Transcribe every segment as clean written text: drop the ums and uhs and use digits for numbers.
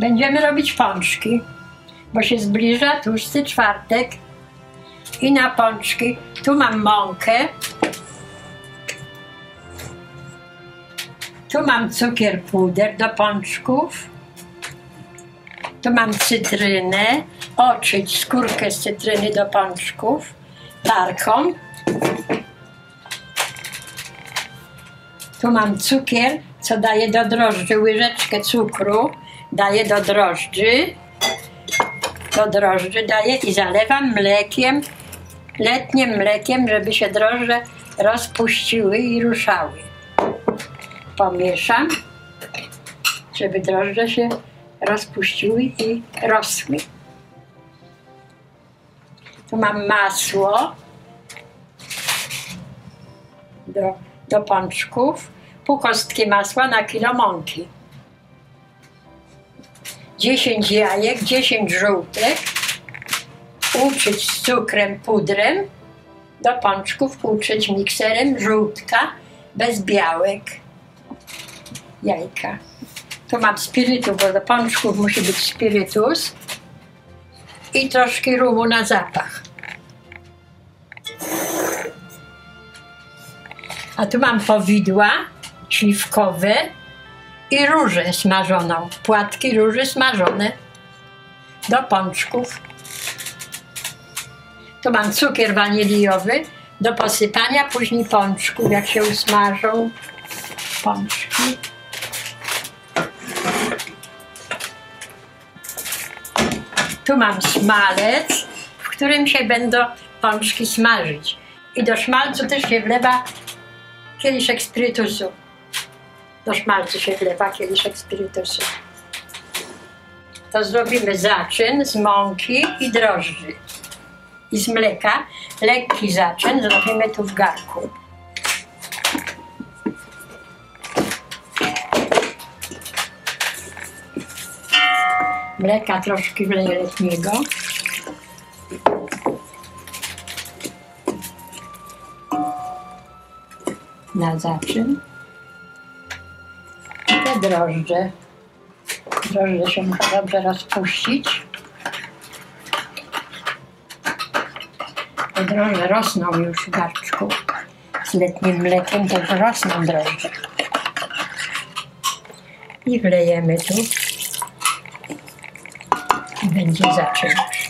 Będziemy robić pączki, bo się zbliża tłusty czwartek i na pączki tu mam mąkę, tu mam cukier puder do pączków, tu mam cytrynę, oczyć skórkę z cytryny do pączków tarką. Tu mam cukier, co daję do drożdży, łyżeczkę cukru daję do drożdży. Do drożdży daję i zalewam mlekiem, letnim mlekiem, żeby się drożdże rozpuściły i ruszały. Pomieszam, żeby drożdże się rozpuściły i rosły. Tu mam masło do pączków, pół kostki masła na kilo mąki. 10 jajek, 10 żółtek, uczyć z cukrem, pudrem, do pączków uczyć mikserem, żółtka, bez białek, jajka. Tu mam spirytus, bo do pączków musi być spirytus i troszkę rumu na zapach. A tu mam powidła śliwkowe i różę smażoną, płatki róży smażone do pączków. Tu mam cukier waniliowy do posypania później pączków, jak się usmażą pączki. Tu mam smalec, w którym się będą pączki smażyć. I do szmalcu też się wlewa kieliszek spirytusu. Do szmalcu się wlewa kieliszek spirytusu. To zrobimy zaczyn z mąki i drożdży. I z mleka. Lekki zaczyn zrobimy tu w garnku. Mleka troszkę wleję letniego. Na zaczyn. I te drożdże. Drożdże się muszą dobrze rozpuścić. Te drożdże rosną już w garczku. Z letnim mlekiem to już rosną drożdże. I wlejemy tu. I będzie zaczyn.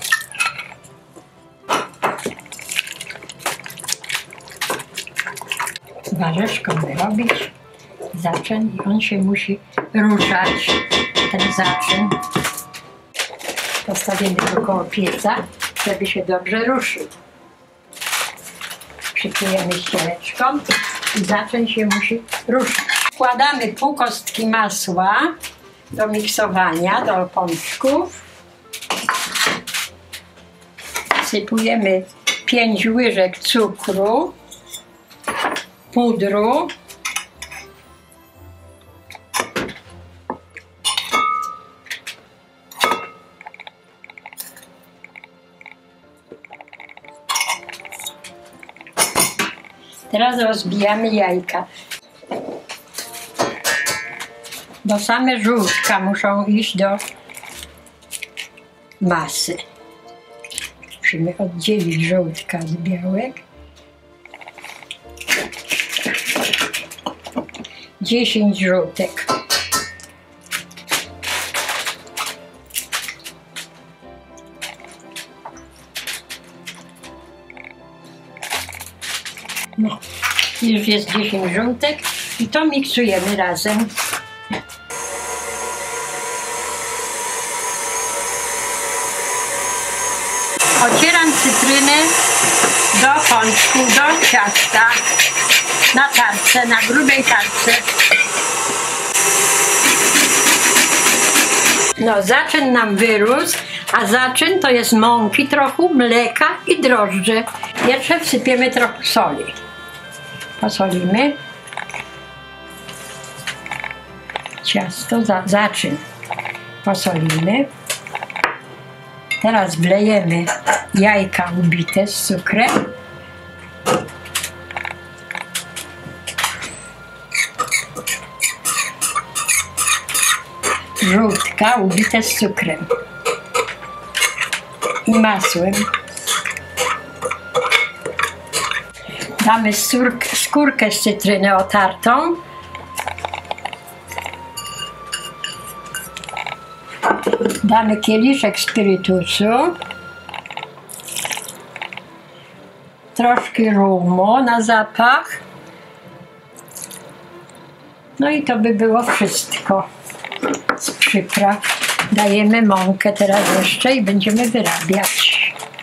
Warzeczką wyrobić zaczyn i on się musi ruszać, ten zaczyn. Postawimy go koło pieca, żeby się dobrze ruszył. Przykryjemy ściereczką i zaczyn się musi ruszyć. Wkładamy pół kostki masła do miksowania, do pączków. Sypujemy 5 łyżek cukru, pudru, teraz rozbijamy jajka. Bo same żółtka muszą iść do masy. Musimy oddzielić żółtka z białek. 10 żółtek. No, już jest 10 żółtek i to miksujemy razem. Ocieram cytrynę do pączku, do ciasta na tarce, na grubej tarce. No, zaczyn nam wyrósł, a zaczyn to jest mąki trochę, mleka i drożdże. Pierwsze wsypiemy trochę soli. Posolimy. Ciasto, zaczyn posolimy. Teraz wlejemy jajka ubite z cukrem. żółtka ubite z cukrem i masłem. Damy skórkę z cytryny otartą. Damy kieliszek spirytusu. Troszkę rumu na zapach. No i to by było wszystko z przypraw. Dajemy mąkę teraz jeszcze i będziemy wyrabiać.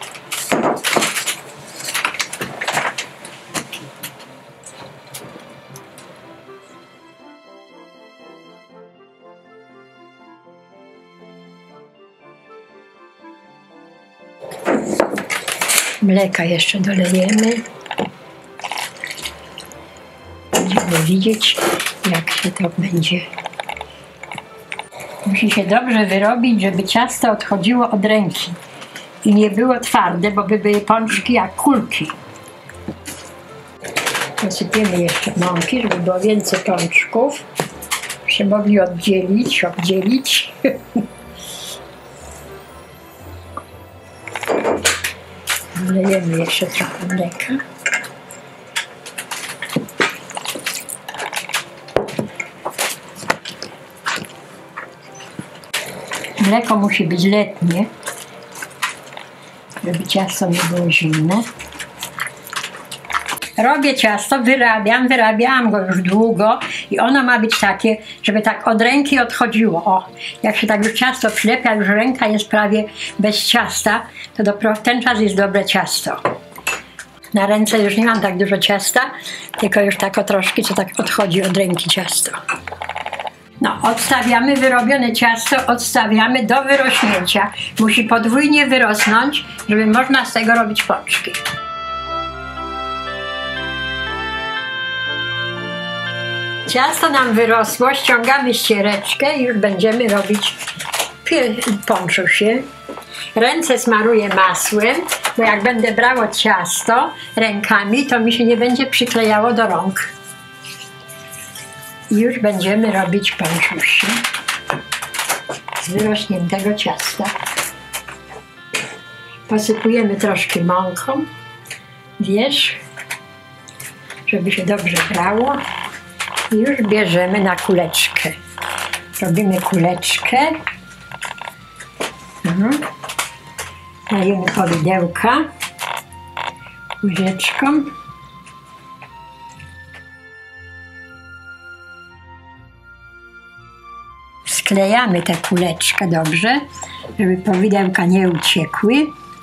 Mleka jeszcze dolejemy. Będziemy widzieć, jak się to będzie. Musi się dobrze wyrobić, żeby ciasto odchodziło od ręki i nie było twarde, bo by były pączki jak kulki. Posypiemy jeszcze mąki, żeby było więcej pączków. Się mogli oddzielić. Wlejemy jeszcze trochę mleka. Mleko musi być letnie, żeby ciasto nie było zimne. Robię ciasto, wyrabiałam go już długo i ono ma być takie, żeby tak od ręki odchodziło. O, jak się tak już ciasto przylepia, już ręka jest prawie bez ciasta, to dopiero w ten czas jest dobre ciasto. Na ręce już nie mam tak dużo ciasta, tylko już tak o troszkę, co tak odchodzi od ręki ciasto. No, odstawiamy wyrobione ciasto, odstawiamy do wyrośnięcia. Musi podwójnie wyrosnąć, żeby można z tego robić pączki. Ciasto nam wyrosło, ściągamy ściereczkę i już będziemy robić pączusie. Ręce smaruję masłem, bo jak będę brało ciasto rękami, to mi się nie będzie przyklejało do rąk. I już będziemy robić pączusie z wyrośniętego ciasta. Posypujemy troszkę mąką, wierzch, żeby się dobrze brało. I już bierzemy na kuleczkę. Robimy kuleczkę. Dajemy powidełka łyżeczką. Sklejamy te kuleczka dobrze, żeby powidełka nie uciekły.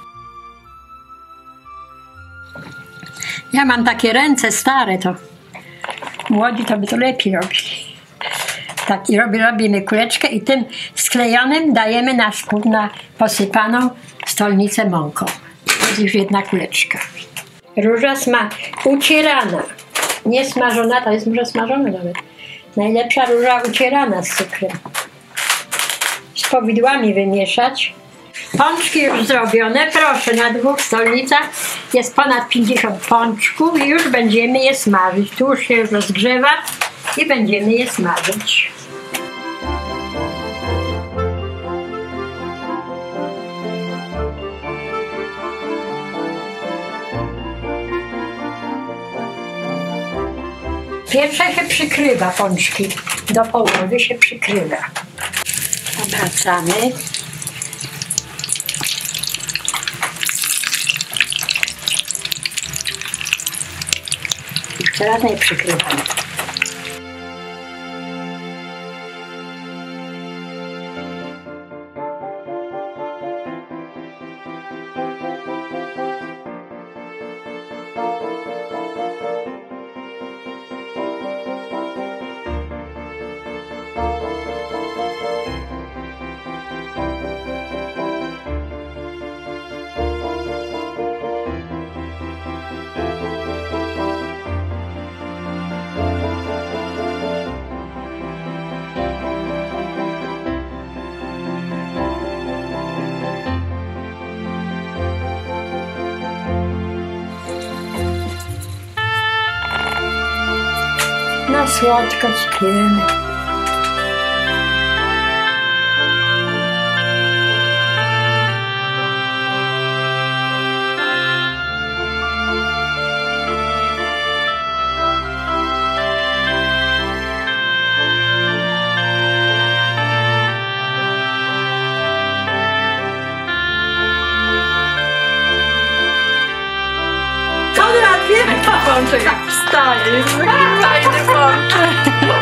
Ja mam takie ręce stare, to młodzi to by to lepiej robili. Tak, i robimy kuleczkę i tym sklejonym dajemy na posypaną stolnicę mąką. To jest już jedna kuleczka. Róża ucierana, nie smażona, to jest może smażona nawet. Najlepsza róża ucierana z cukrem. Z powidłami wymieszać. Pączki już zrobione, proszę, na 2 stolnicach jest ponad 50 pączków i już będziemy je smażyć. Tu już się już rozgrzewa i będziemy je smażyć. Pierwsze się przykrywa pączki, do połowy się przykrywa. Obracamy. Jeszcze raz nie przykrywam. Na słodko ćpiemy. pączek jak wstaje, jest taki fajny pączek.